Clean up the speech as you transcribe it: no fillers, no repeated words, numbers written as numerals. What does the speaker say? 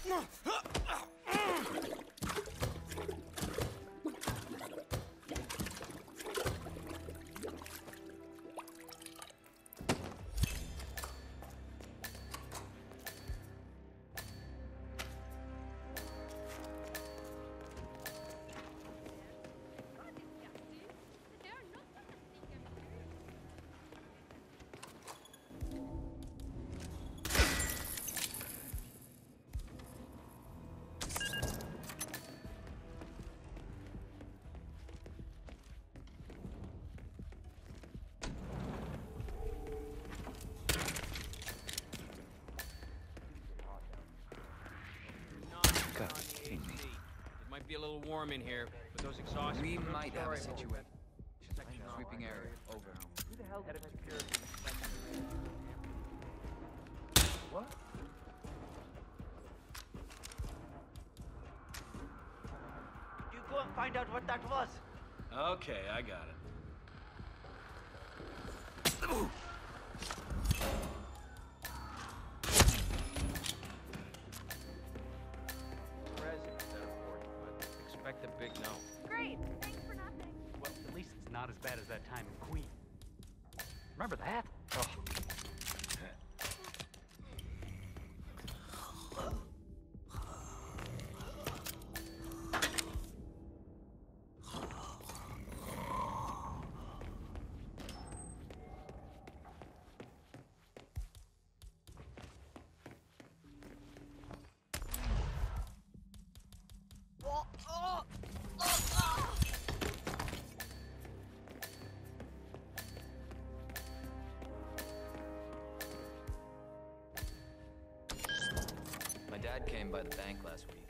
It might be a little warm in here, but those exhausts... We might have a situation. Sweeping area. Over. Who the hell head of security? What? You go and find out what that was. Okay, I got it. Expect a big no. Great, thanks for nothing. Well, at least it's not as bad as that time in Queen. Remember that? Oh. My dad came by the bank last week.